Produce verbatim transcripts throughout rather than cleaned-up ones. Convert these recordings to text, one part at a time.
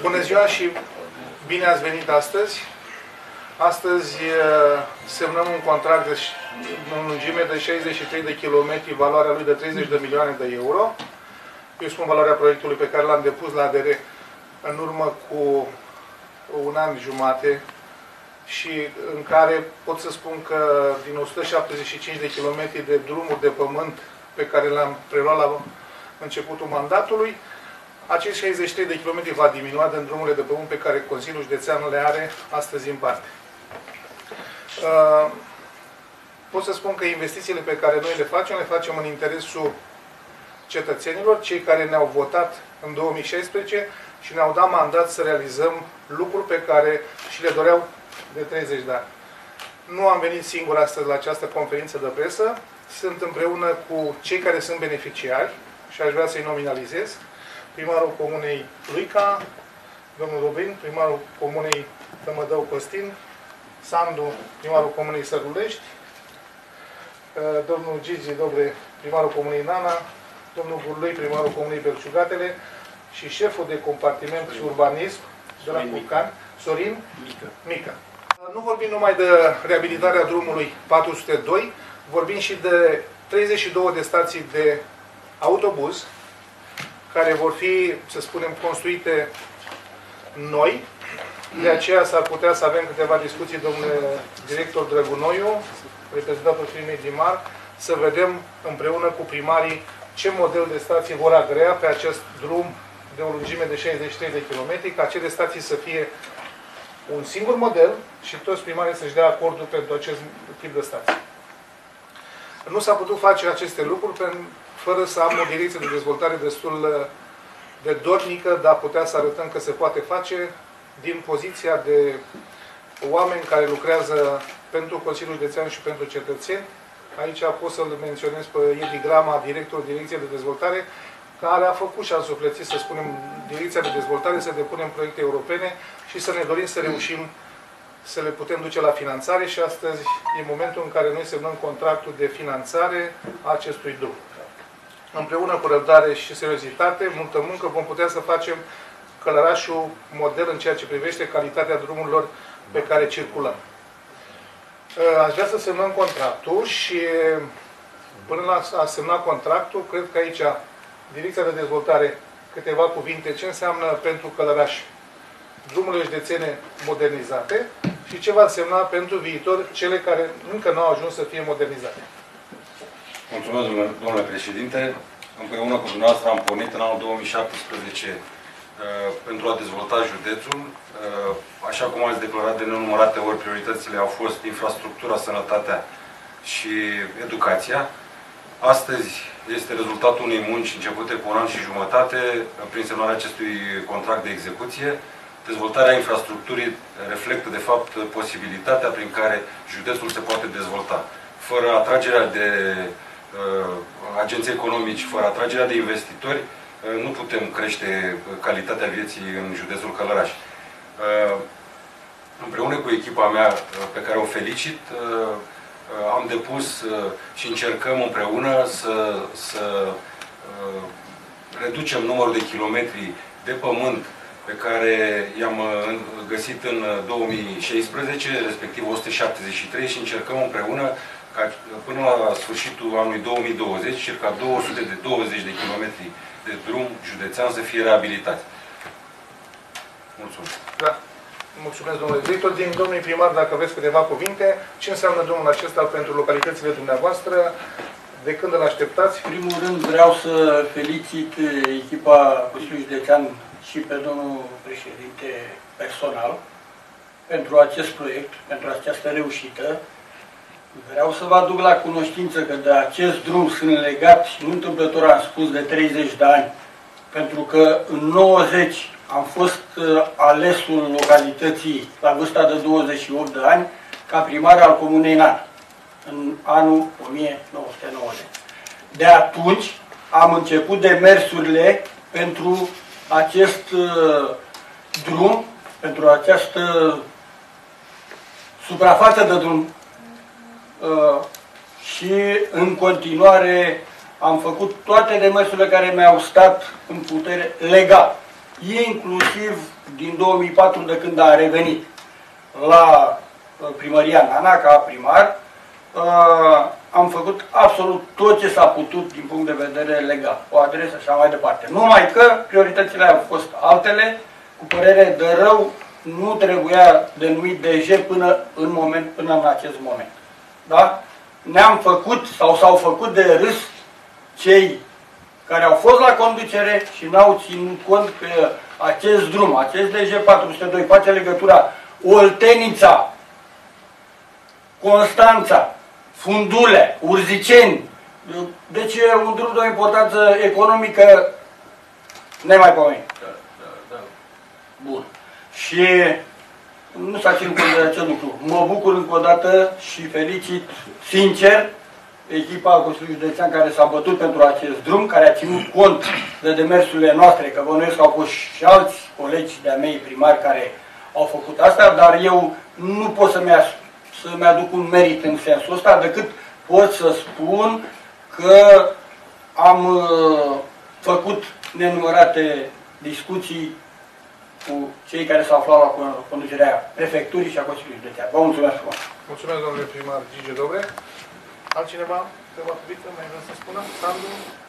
Bună ziua și bine ați venit astăzi. Astăzi semnăm un contract de în lungime de șaizeci și trei de kilometri, valoarea lui de treizeci de milioane de euro. Eu spun valoarea proiectului pe care l-am depus la A D R în urmă cu un an jumate și în care pot să spun că din o sută șaptezeci și cinci de kilometri de drumuri de pământ pe care le-am preluat la începutul mandatului, acești șaizeci și trei de kilometri va diminua din drumurile de pământ pe care Consiliul Județean le are astăzi în parte. Uh, pot să spun că investițiile pe care noi le facem, le facem în interesul cetățenilor, cei care ne-au votat în două mii șaisprezece și ne-au dat mandat să realizăm lucruri pe care și le doreau de treizeci de ani. Nu am venit singur astăzi la această conferință de presă, sunt împreună cu cei care sunt beneficiari și aș vrea să-i nominalizez. Primarul Comunei Luica, domnul Robin, primarul Comunei Tămădău Costin, Sandu, primarul Comunei Sărulești, domnul Gigi Dobre, primarul Comunei Nana, domnul Burlui, primarul Comunei Belciugatele și șeful de compartiment și urbanism de la Curcan, Sorin Mică. Mică. Nu vorbim numai de reabilitarea drumului patru sute doi, vorbim și de treizeci și două de stații de autobuz, care vor fi, să spunem, construite noi. De aceea s-ar putea să avem câteva discuții, domnule director Drăgunoiu, reprezentantul firmei Dimar, să vedem împreună cu primarii ce model de stații vor agrea pe acest drum de o lungime de șaizeci și trei de kilometri, ca acele stații să fie un singur model și toți primarii să-și dea acordul pentru acest tip de stații. Nu s-a putut face aceste lucruri fără să am o direcție de dezvoltare destul de dornică, dar putea să arătăm că se poate face din poziția de oameni care lucrează pentru Consiliul Județean și pentru cetățeni. Aici pot să-l menționez pe Edi Grama, directorul Direcției de Dezvoltare, care a făcut și a însuflețit, să spunem, Direcția de Dezvoltare, să depunem proiecte europene și să ne dorim să reușim să le putem duce la finanțare și astăzi e momentul în care noi semnăm contractul de finanțare a acestui drum. Împreună cu răbdare și seriozitate, multă muncă, vom putea să facem Călărașul model în ceea ce privește calitatea drumurilor pe care circulăm. Aș vrea să semnăm contractul și până la a semna contractul, cred că aici Direcția de Dezvoltare câteva cuvinte ce înseamnă pentru Călăraș drumurile județene modernizate și ce va însemna pentru viitor cele care încă nu au ajuns să fie modernizate. Mulțumesc, domnule președinte. Împreună cu dumneavoastră am pornit în anul două mii șaptesprezece uh, pentru a dezvolta județul. Uh, așa cum ați declarat de nenumărate ori, prioritățile au fost infrastructura, sănătatea și educația. Astăzi este rezultatul unei munci începute cu un an și jumătate prin semnarea acestui contract de execuție. Dezvoltarea infrastructurii reflectă, de fapt, posibilitatea prin care județul se poate dezvolta. Fără atragerea de uh, agenți economici, fără atragerea de investitori, uh, nu putem crește calitatea vieții în județul Călăraș. Uh, împreună cu echipa mea, uh, pe care o felicit, uh, uh, am depus uh, și încercăm împreună să, să uh, reducem numărul de kilometri de pământ pe care i-am găsit în două mii șaisprezece, respectiv o sută șaptezeci și trei, și încercăm împreună ca până la sfârșitul anului două mii douăzeci, circa două sute douăzeci de kilometri de drum județean să fie reabilitați. Mulțumesc. Da. Mulțumesc, domnule director. Din domnul primar, dacă aveți câteva cuvinte, ce înseamnă drumul acesta pentru localitățile dumneavoastră? De când îl așteptați? În primul rând vreau să felicit echipa Consiliului Județean și pe domnul președinte personal pentru acest proiect, pentru această reușită. Vreau să vă aduc la cunoștință că de acest drum sunt legat, și nu întâmplător am spus, de treizeci de ani, pentru că în nouăzeci am fost alesul localității la vârsta de douăzeci și opt de ani ca primar al Comunei Nana, în anul o mie nouă sute nouăzeci. De atunci am început demersurile pentru acest uh, drum, pentru această suprafață de drum uh, și în continuare am făcut toate demersurile care mi-au stat în putere legal. inclusiv din două mii patru, de când a revenit la primăria Nana, ca primar, am făcut absolut tot ce s-a putut din punct de vedere legal, o adresă și așa mai departe. Numai că prioritățile au fost altele, cu părere de rău, nu trebuia denumit D J până în moment, până în acest moment. Da? Ne-am făcut sau s-au făcut de râs cei care au fost la conducere și n-au ținut cont că acest drum, acest D J patru sute doi face legătura Oltenița, Constanța, Fundule, Urziceni. Deci e un drum de o importanță economică nemaipomenită. Da, da, da. Bun. Și nu s-a ținut cont de acest lucru. Mă bucur încă o dată și felicit sincer echipa Consiliului Județean care s-a bătut pentru acest drum, care a ținut cont de demersurile noastre, că bănuiesc că au fost și alți colegi de-a mei primari care au făcut asta, dar eu nu pot să-mi să-mi aduc un merit în sensul ăsta, decât pot să spun că am uh, făcut nenumărate discuții cu cei care s-au aflat la conducerea prefecturii și a Consiliului Județean. Vă mulțumesc frumos! Mulțumesc, domnule primar Gigi Dobre. Altcineva? Câteva cuvinte mai vreau să spună? Sandu?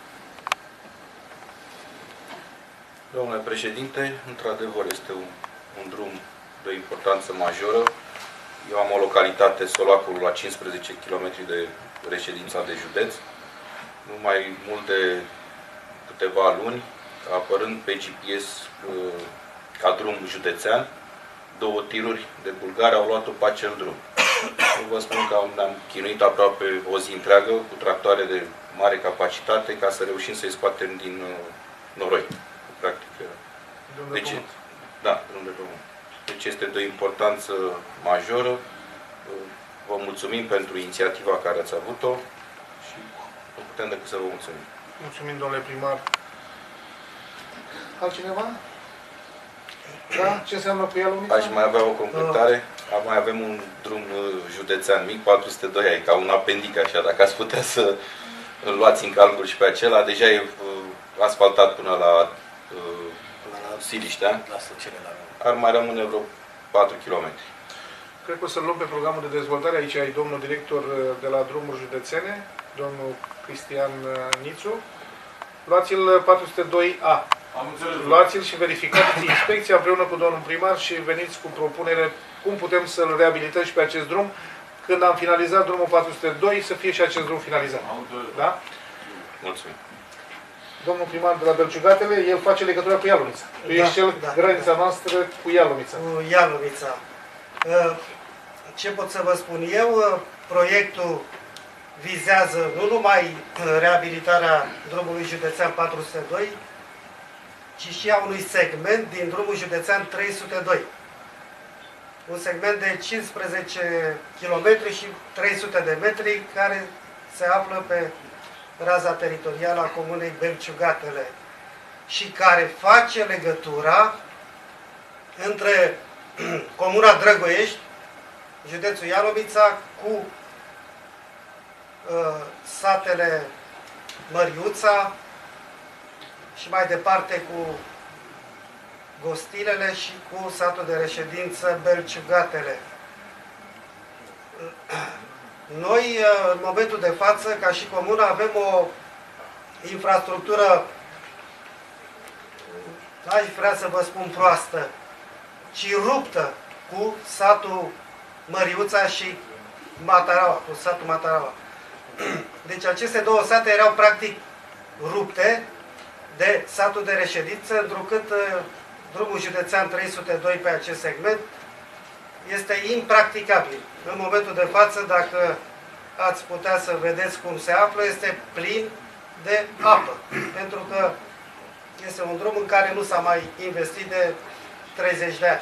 Domnule președinte, într-adevăr este un, un drum de importanță majoră. Eu am o localitate, Solacul, la cincisprezece kilometri de reședința de județ. Nu mai mult de câteva luni, apărând pe G P S uh, ca drum județean, două tiruri de bulgari au luat-o pe acel drum. Eu vă spun că ne-am chinuit aproape o zi întreagă cu tractoare de mare capacitate ca să reușim să-i scoatem din uh, noroi. Practic, Drum de deci, pământ. da, drum de pământ. Deci este de o importanță majoră. Vă mulțumim pentru inițiativa care ați avut-o și nu putem decât să vă mulțumim. Mulțumim, domnule primar. Altcineva? Da? Ce înseamnă cu ea lumița? Aș mai avea o completare. Mai avem un drum județean mic, patru sute doi, e ca un apendic așa, dacă ați putea să îl luați în calcul și pe acela. Deja e asfaltat până la Siliștea. Ar mai rămâne vreo patru kilometri. Cred că o să luăm pe programul de dezvoltare. Aici ai domnul director de la drumuri județene, domnul Cristian Nițu. Luați-l patru sute doi A. Am înțeles. Luați-l și verificați inspecția împreună cu domnul primar și veniți cu propunere cum putem să-l reabilităm și pe acest drum. Când am finalizat drumul patru sute doi, să fie și acest drum finalizat. Am înțeles. Da? Mulțumim. Domnul primar de la Belciugatele, el face legătura cu Ialumița. Tu Da, ești cel da. granița noastră cu Ialumița. Cu Ialumița. Ce pot să vă spun eu? Proiectul vizează nu numai reabilitarea drumului județean patru sute doi, ci și a unui segment din drumul județean trei sute doi. Un segment de cincisprezece kilometri și trei sute de metri care se află pe raza teritorială a comunei Belciugatele și care face legătura între comuna Drăgoiești, județul Ialumița, cu uh, satele Măriuța și mai departe cu Gostilele și cu satul de reședință Belciugatele. Noi, în momentul de față, ca și comună, avem o infrastructură, n-aș vrea să vă spun proastă, ci ruptă cu satul Măriuța și Mataraua, cu satul Mataraua. Deci aceste două sate erau practic rupte de satul de reședință, întrucât drumul județean trei sute doi pe acest segment este impracticabil. În momentul de față, dacă ați putea să vedeți cum se află, este plin de apă. Pentru că este un drum în care nu s-a mai investit de treizeci de ani.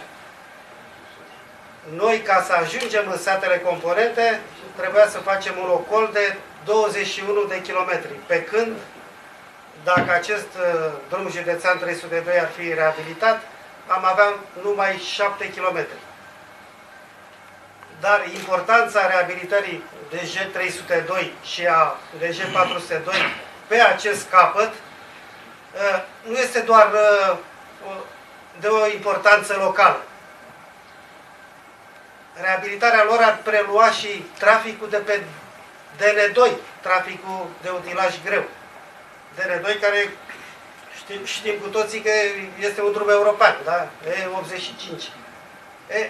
Noi, ca să ajungem în satele componente, trebuia să facem un ocol de douăzeci și unu de kilometri. Pe când, dacă acest uh, drum județean trei sute doi ar fi reabilitat, am avea numai șapte kilometri. Dar importanța reabilitării D J trei sute doi și a D J patru sute doi pe acest capăt uh, nu este doar uh, de o importanță locală. Reabilitarea lor ar prelua și traficul de pe D N doi, traficul de utilaj greu. D N doi care știm, știm cu toții că este un drum european, da? E optzeci și cinci. E,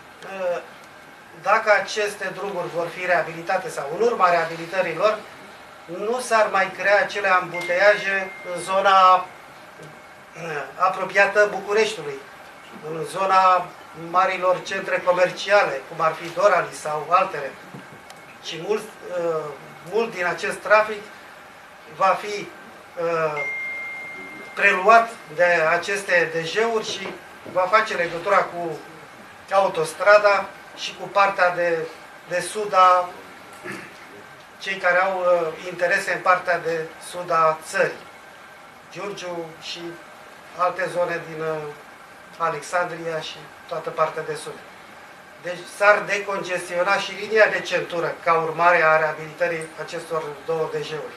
dacă aceste drumuri vor fi reabilitate sau în urma reabilitărilor, nu s-ar mai crea acele ambuteiaje în zona apropiată Bucureștiului, în zona marilor centre comerciale, cum ar fi Dorali sau altele. Și mult, mult din acest trafic va fi preluat de aceste dejeuri și va face legătura cu autostrada și cu partea de, de sud a cei care au uh, interese în partea de sud a țării. Giurgiu și alte zone din uh, Alexandria și toată partea de sud. Deci s-ar decongestiona și linia de centură ca urmare a reabilitării acestor două dejeuri.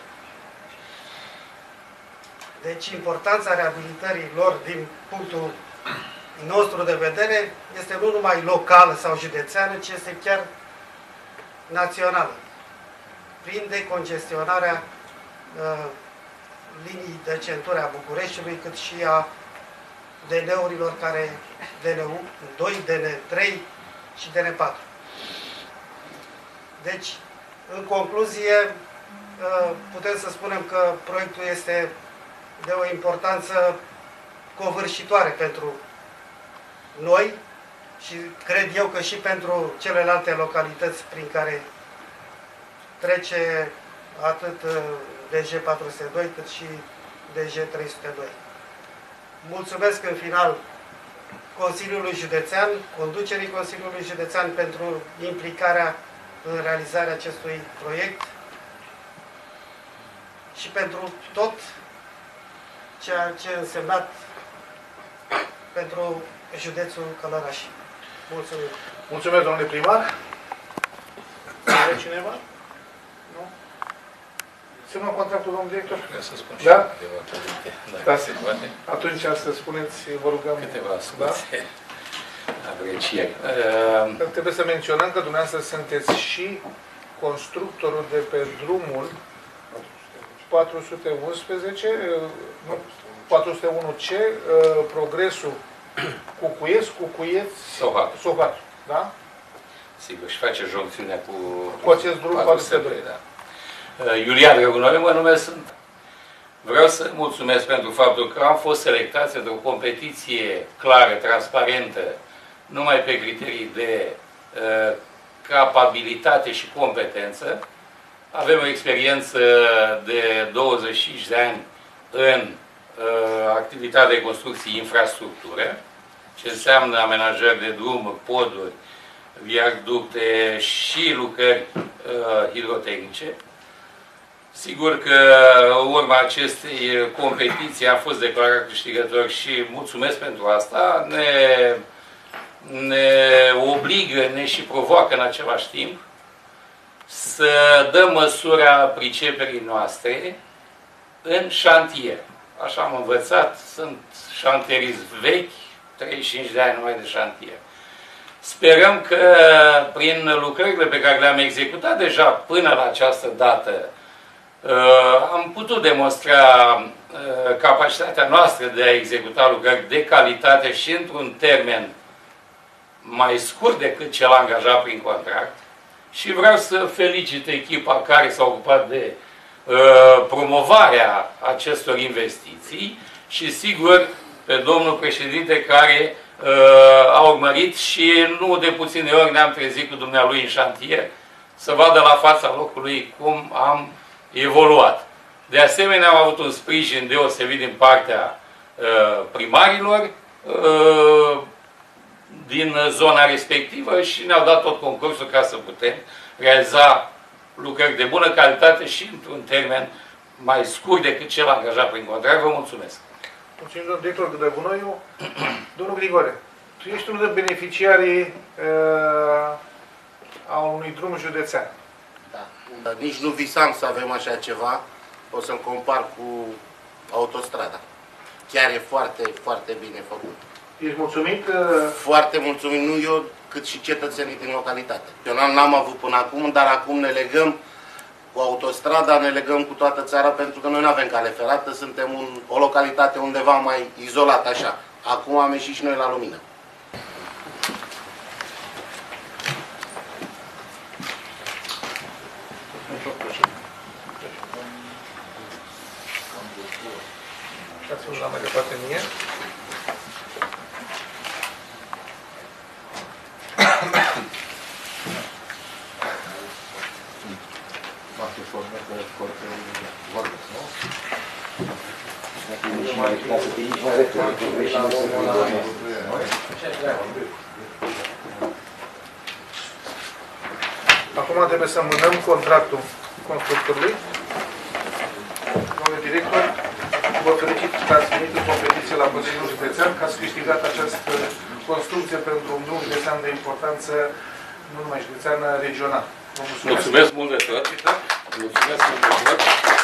Deci importanța reabilitării lor din punctul nostru de vedere este nu numai locală sau județeană, ci este chiar națională. Prin decongestionarea uh, linii de centură a Bucureștiului, cât și a D N-urilor care D N doi, D N trei și D N patru. Deci, în concluzie, uh, putem să spunem că proiectul este de o importanță covârșitoare pentru noi și cred eu că și pentru celelalte localități prin care trece atât D J patru sute doi cât și D J trei sute doi. Mulțumesc în final Consiliului Județean, conducerii Consiliului Județean pentru implicarea în realizarea acestui proiect și pentru tot ceea ce a însemnat pentru județul Călăraș. Mulțumim. Mulțumesc, domnule primar. Are cineva? Nu? Semnăm contractul, domnul director? Vreau să spun și da? câteva cuvinte. Da, se poate. Atunci să spuneți, vă rugăm. Câteva scurte da? aprecieri. Uh, Trebuie să menționăm că dumneavoastră sunteți și constructorul de pe drumul patru sute unsprezece, nu, patru sute unu C, progresul Cucuiesc, Cucuieț, Sohat. Sohat, da? Sigur, și face joncțiunea cu, cu acest drum patru sute doi. Da. Uh, Iulian Răgunoi mă numesc. Sunt. Vreau să mulțumesc pentru faptul că am fost selectați într-o competiție clară, transparentă, numai pe criterii de uh, capabilitate și competență. Avem o experiență de douăzeci și cinci de ani în uh, activitatea de construcții infrastructură, ce înseamnă amenajări de drumuri, poduri, viaducte și lucrări uh, hidrotehnice. Sigur că în urma acestei competiții am fost declarat câștigător și mulțumesc pentru asta. Ne, ne obligă, ne și provoacă în același timp să dăm măsura priceperii noastre în șantier. Așa am învățat, sunt șantieriști vechi, treizeci și cinci de ani numai de șantier. Sperăm că prin lucrările pe care le-am executat deja până la această dată, am putut demonstra capacitatea noastră de a executa lucrări de calitate și într-un termen mai scurt decât cel angajat prin contract. Și vreau să felicit echipa care s-a ocupat de uh, promovarea acestor investiții și, sigur, pe domnul președinte care uh, a urmărit și nu de puține ori ne-am trezit cu dumnealui în șantier să vadă la fața locului cum am evoluat. De asemenea, am avut un sprijin deosebit din partea uh, primarilor uh, din zona respectivă și ne-au dat tot concursul ca să putem realiza lucrări de bună calitate și într-un termen mai scurt decât cel angajat prin contract. Vă mulțumesc. Mulțumim, domnul director Gădăgunoiu. Domnul Grigore, tu ești unul din beneficiarii uh, a unui drum județean. Da. Nici nu visam să avem așa ceva. O să-l compar cu autostrada. chiar e foarte, foarte bine făcut. Ești mulțumit? Foarte mulțumit, nu eu, cât și cetățenii din localitate. Eu n-am avut până acum, dar acum ne legăm cu autostrada, ne legăm cu toată țara, pentru că noi nu avem cale ferată, suntem un, o localitate undeva mai izolată așa. Acum am ieșit și noi la lumină. Dați-mi la mai departe mie. Acum trebuie să mânăm contractul constructorului. Domnule director, vă felicit că ați venit în competiție la Consiliul Județean, că ați câștigat această construcție pentru un drum județean de importanță, nu numai județeană, regional. Vă mulțumesc. Mulțumesc mult de tot. Mulțumesc mult de tot.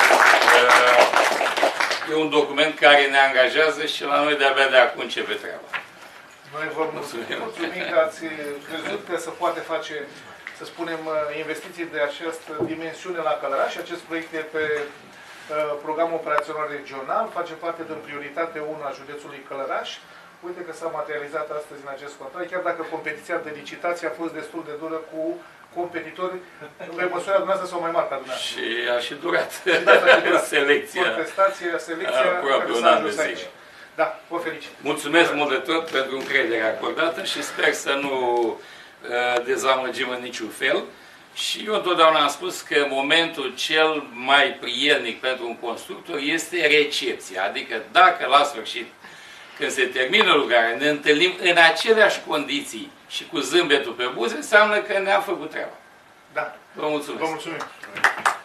E un document care ne angajează și la noi de-abia de acum începe treaba. Noi vă mulțumim, mulțumim că ați crezut că se poate face, să spunem, investiții de această dimensiune la Călăraș. Acest proiect e pe programul operațional regional, face parte din prioritate unu a județului Călăraș. Uite că s-a materializat astăzi în acest contract, chiar dacă competiția de licitație a fost destul de dură cu competitori pe măsura dumneavoastră sau mai mare ca dumneavoastră. Și a și durat. Da, selecția. Contestația, selecția, aproape un an de zile. Da, vă felicit. Mulțumesc mult de tot pentru încrederea acordată și sper să nu uh, dezamăgim în niciun fel. Și eu întotdeauna am spus că momentul cel mai prielnic pentru un constructor este recepția. Adică dacă la sfârșit, când se termină lucrarea, ne întâlnim în aceleași condiții și cu zâmbetul pe buze, înseamnă că ne-am făcut treaba. Da. Vă mulțumesc. Vă mulțumim.